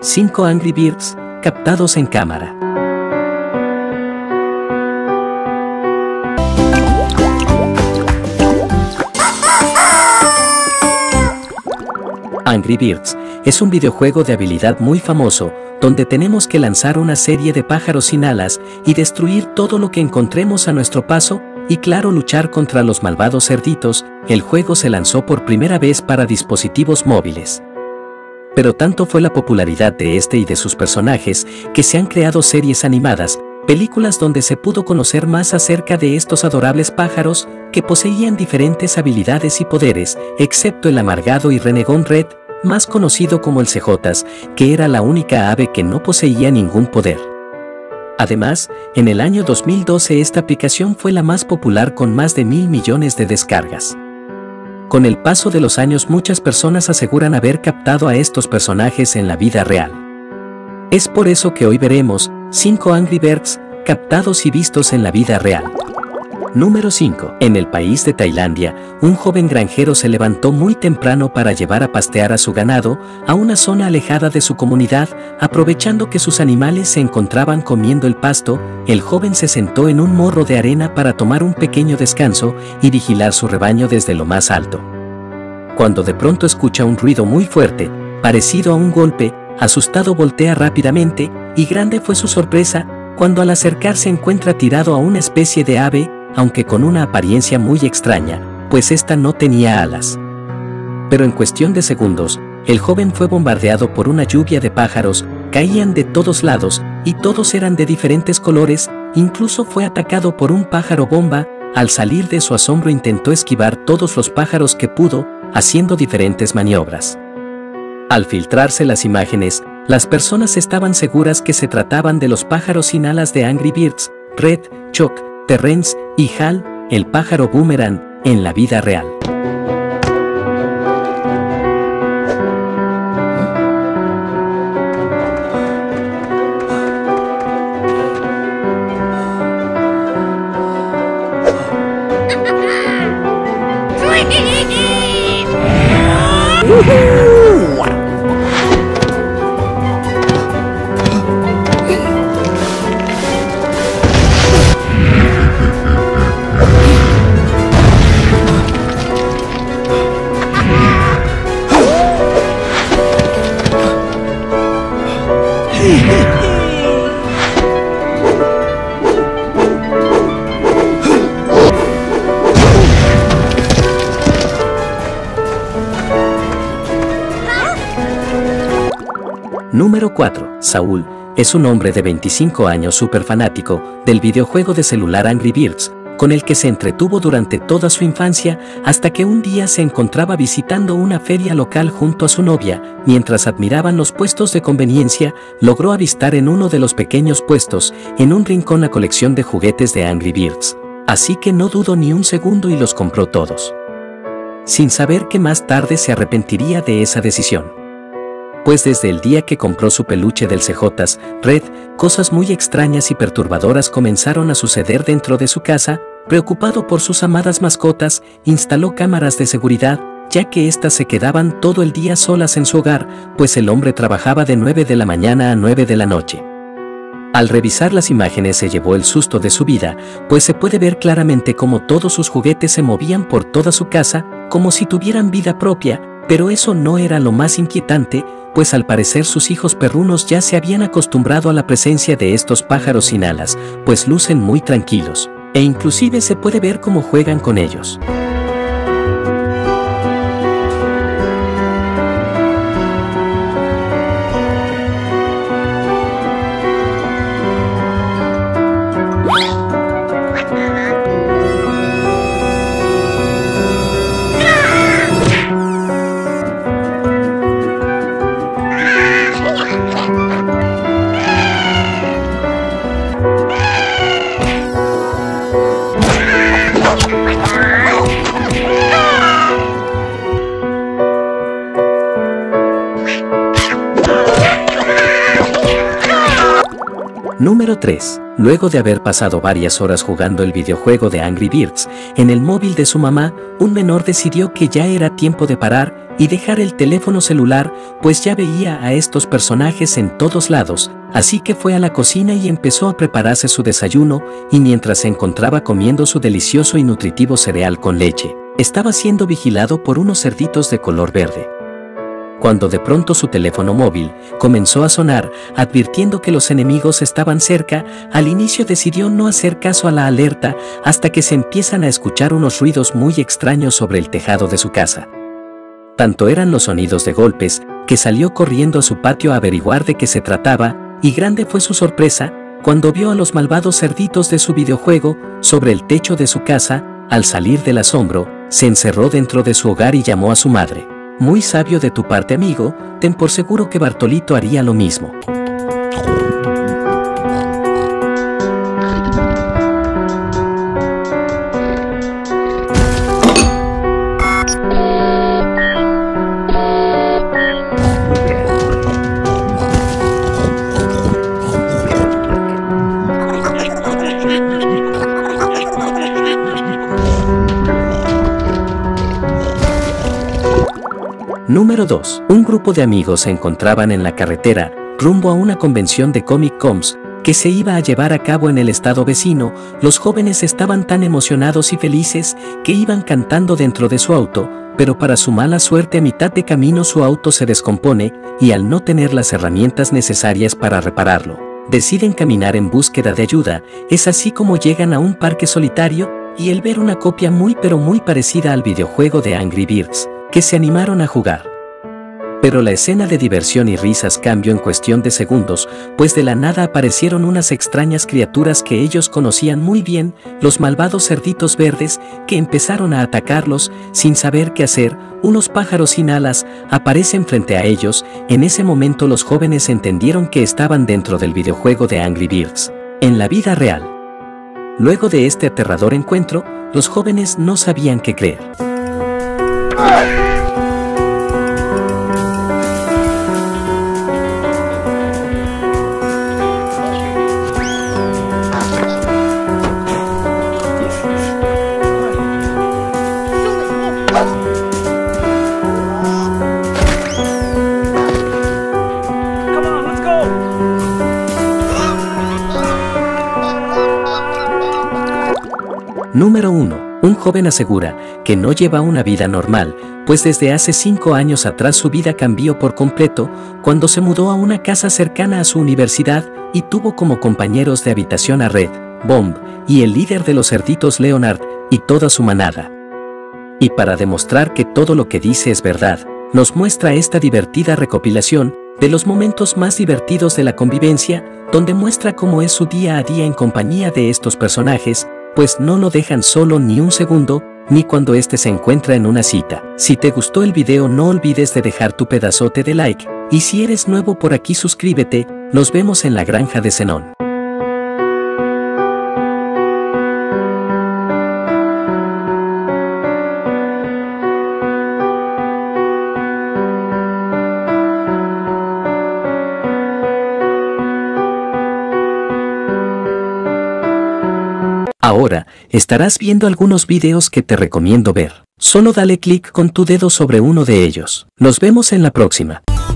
5 Angry Birds captados en cámara. Angry Birds es un videojuego de habilidad muy famoso, donde tenemos que lanzar una serie de pájaros sin alas y destruir todo lo que encontremos a nuestro paso, y claro, luchar contra los malvados cerditos. El juego se lanzó por primera vez para dispositivos móviles. Pero tanto fue la popularidad de este y de sus personajes, que se han creado series animadas, películas donde se pudo conocer más acerca de estos adorables pájaros, que poseían diferentes habilidades y poderes, excepto el amargado y renegón Red, más conocido como el Cejotas, que era la única ave que no poseía ningún poder. Además, en el año 2012 esta aplicación fue la más popular con más de 1.000 millones de descargas. Con el paso de los años muchas personas aseguran haber captado a estos personajes en la vida real. Es por eso que hoy veremos 5 Angry Birds captados y vistos en la vida real. Número 5. En el país de Tailandia, un joven granjero se levantó muy temprano para llevar a pastear a su ganado a una zona alejada de su comunidad. Aprovechando que sus animales se encontraban comiendo el pasto, el joven se sentó en un morro de arena para tomar un pequeño descanso y vigilar su rebaño desde lo más alto. Cuando de pronto escucha un ruido muy fuerte, parecido a un golpe, asustado voltea rápidamente, y grande fue su sorpresa cuando al acercarse encuentra tirado a una especie de ave, aunque con una apariencia muy extraña, pues esta no tenía alas. Pero en cuestión de segundos, el joven fue bombardeado por una lluvia de pájaros, caían de todos lados, y todos eran de diferentes colores. Incluso fue atacado por un pájaro bomba. Al salir de su asombro intentó esquivar todos los pájaros que pudo, haciendo diferentes maniobras. Al filtrarse las imágenes, las personas estaban seguras que se trataban de los pájaros sin alas de Angry Birds, Red, Choc, Terrence y Hal, el pájaro boomerang, en la vida real. Número 4. Saúl es un hombre de 25 años súper fanático del videojuego de celular Angry Birds, con el que se entretuvo durante toda su infancia, hasta que un día se encontraba visitando una feria local junto a su novia. Mientras admiraban los puestos de conveniencia, logró avistar en uno de los pequeños puestos, en un rincón, la colección de juguetes de Angry Birds. Así que no dudó ni un segundo y los compró todos, sin saber que más tarde se arrepentiría de esa decisión. Pues desde el día que compró su peluche del Cejotas, Red, cosas muy extrañas y perturbadoras comenzaron a suceder dentro de su casa. Preocupado por sus amadas mascotas, instaló cámaras de seguridad, ya que éstas se quedaban todo el día solas en su hogar, pues el hombre trabajaba de 9 de la mañana a 9 de la noche. Al revisar las imágenes se llevó el susto de su vida, pues se puede ver claramente cómo todos sus juguetes se movían por toda su casa, como si tuvieran vida propia. Pero eso no era lo más inquietante, pues al parecer sus hijos perrunos ya se habían acostumbrado a la presencia de estos pájaros sin alas, pues lucen muy tranquilos, e inclusive se puede ver cómo juegan con ellos. Número 3. Luego de haber pasado varias horas jugando el videojuego de Angry Birds en el móvil de su mamá, un menor decidió que ya era tiempo de parar y dejar el teléfono celular, pues ya veía a estos personajes en todos lados, así que fue a la cocina y empezó a prepararse su desayuno, y mientras se encontraba comiendo su delicioso y nutritivo cereal con leche, estaba siendo vigilado por unos cerditos de color verde. Cuando de pronto su teléfono móvil comenzó a sonar, advirtiendo que los enemigos estaban cerca, al inicio decidió no hacer caso a la alerta hasta que se empiezan a escuchar unos ruidos muy extraños sobre el tejado de su casa. Tanto eran los sonidos de golpes, que salió corriendo a su patio a averiguar de qué se trataba, y grande fue su sorpresa cuando vio a los malvados cerditos de su videojuego sobre el techo de su casa. Al salir del asombro, se encerró dentro de su hogar y llamó a su madre. Muy sabio de tu parte, amigo, ten por seguro que Bartolito haría lo mismo. Número 2. Un grupo de amigos se encontraban en la carretera, rumbo a una convención de Comic Cons, que se iba a llevar a cabo en el estado vecino. Los jóvenes estaban tan emocionados y felices que iban cantando dentro de su auto, pero para su mala suerte a mitad de camino su auto se descompone, y al no tener las herramientas necesarias para repararlo, deciden caminar en búsqueda de ayuda. Es así como llegan a un parque solitario, y al ver una copia muy parecida al videojuego de Angry Birds, que se animaron a jugar. Pero la escena de diversión y risas cambió en cuestión de segundos, pues de la nada aparecieron unas extrañas criaturas que ellos conocían muy bien, los malvados cerditos verdes, que empezaron a atacarlos sin saber qué hacer. Unos pájaros sin alas aparecen frente a ellos. En ese momento los jóvenes entendieron que estaban dentro del videojuego de Angry Birds, en la vida real. Luego de este aterrador encuentro, los jóvenes no sabían qué creer. Número 1. Un joven asegura que no lleva una vida normal, pues desde hace 5 años atrás su vida cambió por completo cuando se mudó a una casa cercana a su universidad y tuvo como compañeros de habitación a Red, Bomb y el líder de los cerditos Leonard y toda su manada. Y para demostrar que todo lo que dice es verdad, nos muestra esta divertida recopilación de los momentos más divertidos de la convivencia, donde muestra cómo es su día a día en compañía de estos personajes, pues no lo dejan solo ni un segundo, ni cuando este se encuentra en una cita. Si te gustó el video no olvides de dejar tu pedazote de like, y si eres nuevo por aquí suscríbete. Nos vemos en la granja de Zenón. Ahora, estarás viendo algunos videos que te recomiendo ver. Solo dale clic con tu dedo sobre uno de ellos. Nos vemos en la próxima.